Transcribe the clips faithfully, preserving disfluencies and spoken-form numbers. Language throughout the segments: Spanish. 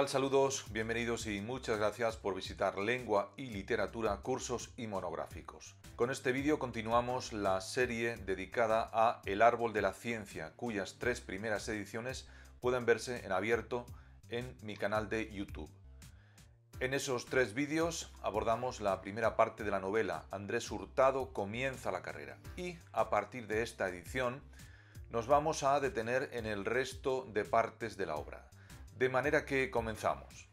tal? Saludos, bienvenidos y muchas gracias por visitar Lengua y Literatura, cursos y monográficos. Con este vídeo continuamos la serie dedicada a El Árbol de la Ciencia, cuyas tres primeras ediciones pueden verse en abierto en mi canal de YouTube. En esos tres vídeos abordamos la primera parte de la novela, Andrés Hurtado comienza la carrera, y a partir de esta edición nos vamos a detener en el resto de partes de la obra. De manera que comenzamos.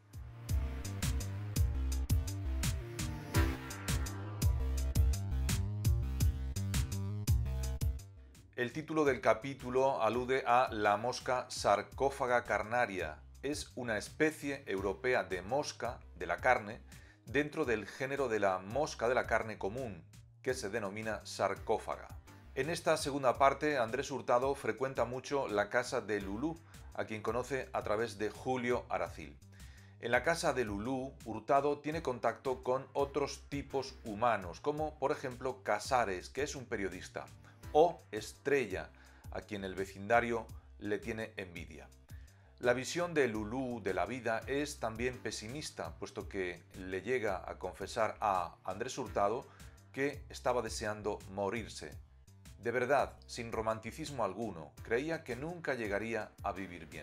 El título del capítulo alude a la mosca sarcófaga carnaria. Es una especie europea de mosca de la carne dentro del género de la mosca de la carne común, que se denomina sarcófaga. En esta segunda parte, Andrés Hurtado frecuenta mucho la casa de Lulú, a quien conoce a través de Julio Aracil. En la casa de Lulú, Hurtado tiene contacto con otros tipos humanos, como por ejemplo Casares, que es un periodista, o Estrella, a quien el vecindario le tiene envidia. La visión de Lulú de la vida es también pesimista, puesto que le llega a confesar a Andrés Hurtado que estaba deseando morirse. De verdad, sin romanticismo alguno, creía que nunca llegaría a vivir bien.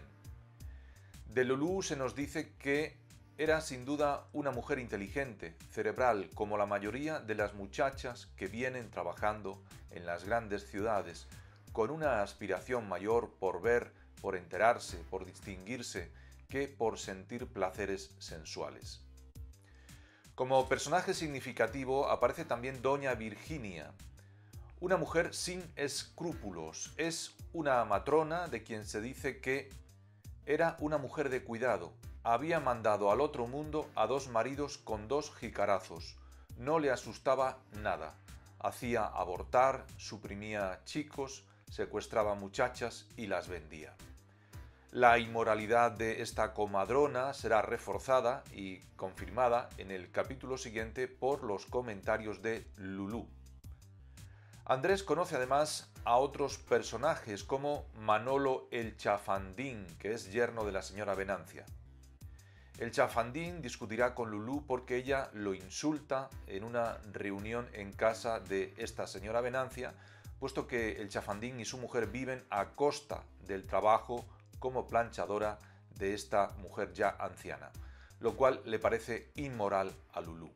De Lulú se nos dice que era sin duda una mujer inteligente, cerebral, como la mayoría de las muchachas que vienen trabajando en las grandes ciudades, con una aspiración mayor por ver, por enterarse, por distinguirse, que por sentir placeres sensuales. Como personaje significativo aparece también Doña Virginia, una mujer sin escrúpulos. Es una matrona de quien se dice que era una mujer de cuidado. Había mandado al otro mundo a dos maridos con dos jicarazos. No le asustaba nada. Hacía abortar, suprimía chicos, secuestraba muchachas y las vendía. La inmoralidad de esta comadrona será reforzada y confirmada en el capítulo siguiente por los comentarios de Lulú. Andrés conoce además a otros personajes como Manolo el Chafandín, que es yerno de la señora Venancia. El Chafandín discutirá con Lulú porque ella lo insulta en una reunión en casa de esta señora Venancia, puesto que el Chafandín y su mujer viven a costa del trabajo como planchadora de esta mujer ya anciana, lo cual le parece inmoral a Lulú.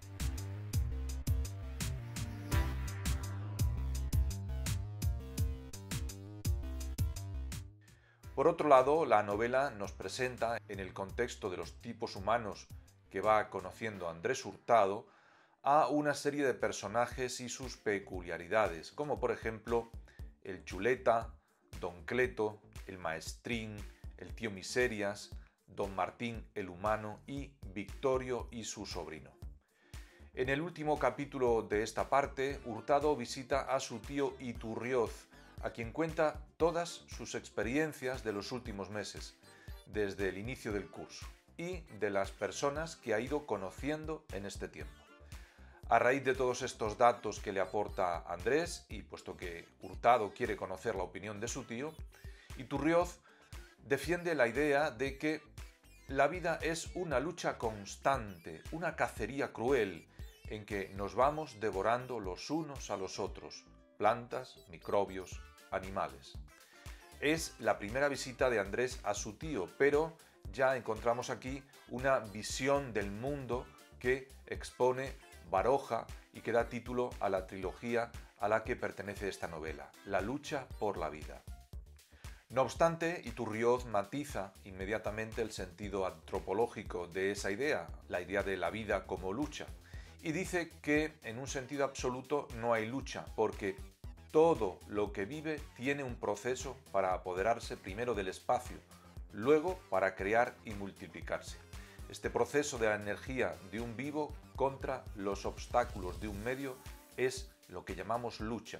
Por otro lado, la novela nos presenta, en el contexto de los tipos humanos que va conociendo Andrés Hurtado, a una serie de personajes y sus peculiaridades, como por ejemplo el Chuleta, Don Cleto, el Maestrín, el Tío Miserias, Don Martín el Humano y Victorio y su sobrino. En el último capítulo de esta parte, Hurtado visita a su tío Iturrioz, a quien cuenta todas sus experiencias de los últimos meses, desde el inicio del curso, y de las personas que ha ido conociendo en este tiempo. A raíz de todos estos datos que le aporta Andrés, y puesto que Hurtado quiere conocer la opinión de su tío, Iturrioz defiende la idea de que la vida es una lucha constante, una cacería cruel, en que nos vamos devorando los unos a los otros, plantas, microbios, animales. Es la primera visita de Andrés a su tío, pero ya encontramos aquí una visión del mundo que expone Baroja y que da título a la trilogía a la que pertenece esta novela, La lucha por la vida. No obstante, Iturrioz matiza inmediatamente el sentido antropológico de esa idea, la idea de la vida como lucha, y dice que en un sentido absoluto no hay lucha, porque todo lo que vive tiene un proceso para apoderarse primero del espacio, luego para crear y multiplicarse. Este proceso de la energía de un vivo contra los obstáculos de un medio es lo que llamamos lucha.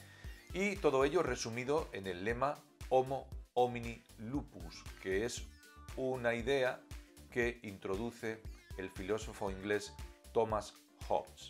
Y todo ello resumido en el lema Homo homini lupus, que es una idea que introduce el filósofo inglés Thomas Hobbes.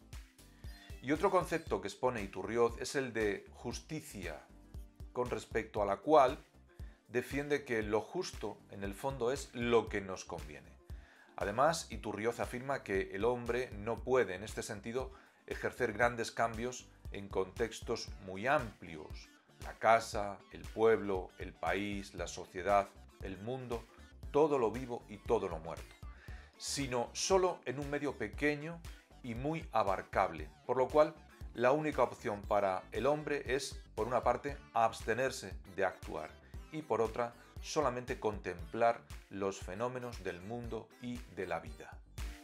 Y otro concepto que expone Iturrioz es el de justicia, con respecto a la cual defiende que lo justo en el fondo es lo que nos conviene. Además, Iturrioz afirma que el hombre no puede, en este sentido, ejercer grandes cambios en contextos muy amplios: la casa, el pueblo, el país, la sociedad, el mundo, todo lo vivo y todo lo muerto, sino solo en un medio pequeño y muy abarcable, por lo cual la única opción para el hombre es, por una parte, abstenerse de actuar y, por otra, solamente contemplar los fenómenos del mundo y de la vida.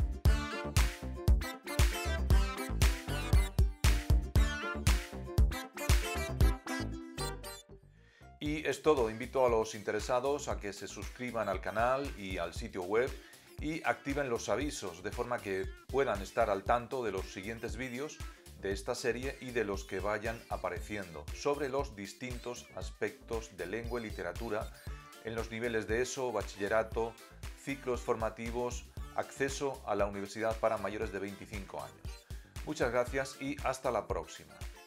Y es todo. Invito a los interesados a que se suscriban al canal y al sitio web y activen los avisos de forma que puedan estar al tanto de los siguientes vídeos de esta serie y de los que vayan apareciendo sobre los distintos aspectos de lengua y literatura en los niveles de ESO, bachillerato, ciclos formativos, acceso a la universidad para mayores de veinticinco años. Muchas gracias y hasta la próxima.